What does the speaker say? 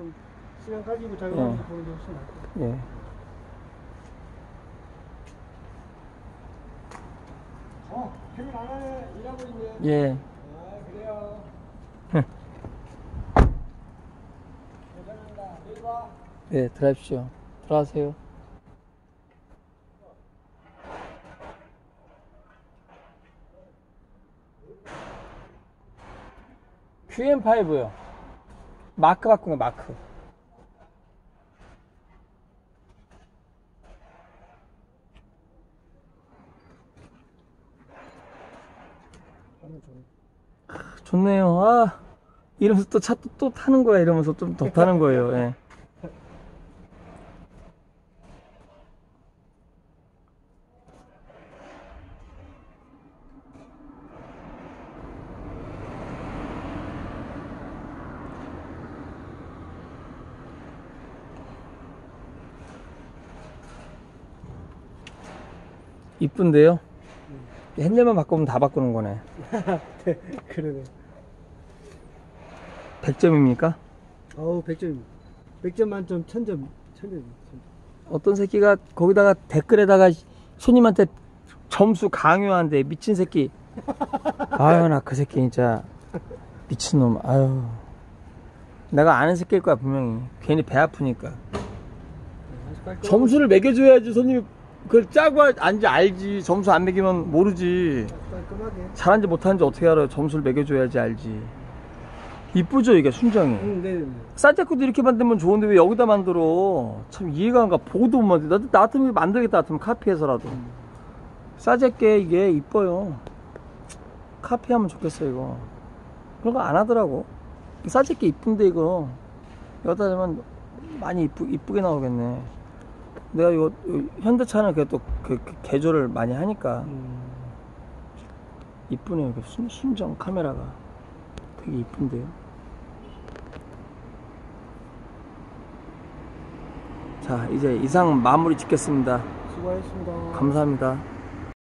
좀 시간 가지고 작업하면서 보는 게 훨씬 낫고. 예. 퇴근 안 하네. 일하고 있네. 예. 아, 그래요. 괜찮습니다. 내일 봐. 예, 들어가십시오. 들어가세요. QM5요. 마크 바꾼 거, 마크. 좋네요. 아, 이러면서 또 차 또 타는 거야. 이러면서 좀 더 타는 거예요. 예. 이쁜데요? 핸들만 바꾸면 다 바꾸는 거네. 네, 그러네. 100점입니까? 어우, 100점. 100점 만점, 1000점. 1000점. 어떤 새끼가 거기다가 댓글에다가 손님한테 점수 강요한대. 미친 새끼. 아유, 나 그 새끼 진짜 미친놈. 아유, 내가 아는 새끼일 거야 분명히. 괜히 배 아프니까. 점수를 매겨줘야지. 손님이 그걸 짜고 안지 알지. 점수 안 매기면 모르지. 깔끔하게. 잘한지 못하는지 어떻게 알아요. 점수를 매겨줘야지 알지. 이쁘죠 이게 순정이. 네. 싸제코도 이렇게 만들면 좋은데 왜 여기다 만들어. 참 이해가 안 가. 보고도 못 만들어. 나 같으면 만들겠다 같으면 카피해서라도. 싸제게 이게 이뻐요. 카피하면 좋겠어 이거. 그런 거 안 하더라고. 싸제게 이쁜데 이거 여기다 하면 많이 이쁘게 나오겠네. 내가 이거 현대차는 그래도 그 개조를 많이 하니까 이쁘네요. 이렇게 순정 카메라가 되게 이쁜데요. 자, 이제 이상 마무리 짓겠습니다. 수고하셨습니다. 감사합니다.